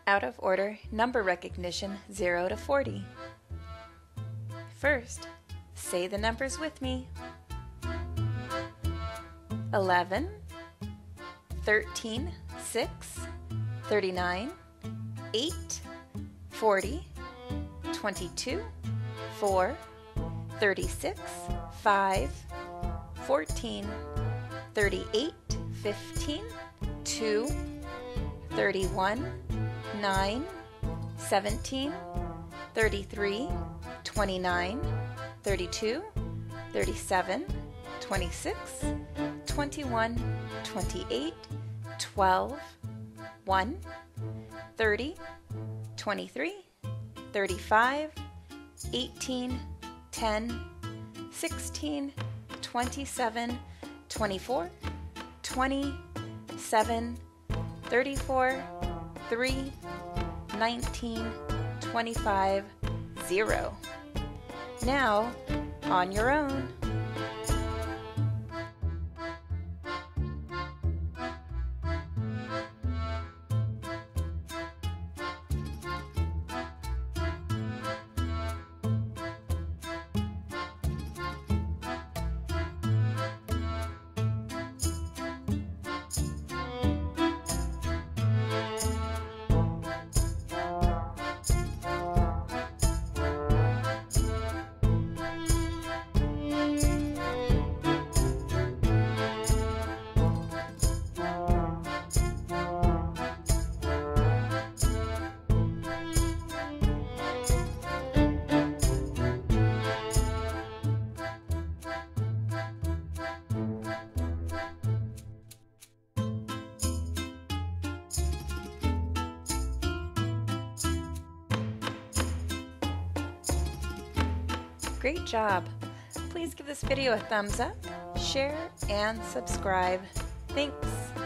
Out of order number recognition 0 to 40. First, say the numbers with me. 11, 13, 6, 39, 8, 40, 22, 4, 36, 5, 14, 38, 15, 2, 31, 9, 17, 33, 29, 32, 37, 26, 21, 28, 12, 1, 30, 23, 35, 18, 10, 16, 27, 24, 20, 7, 34, 3, 19, 25, 0. Now, on your own. Great job! Please give this video a thumbs up, share, and subscribe. Thanks!